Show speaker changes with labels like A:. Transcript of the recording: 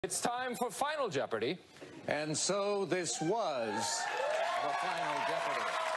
A: It's time for Final Jeopardy.
B: And so this was the Final Jeopardy.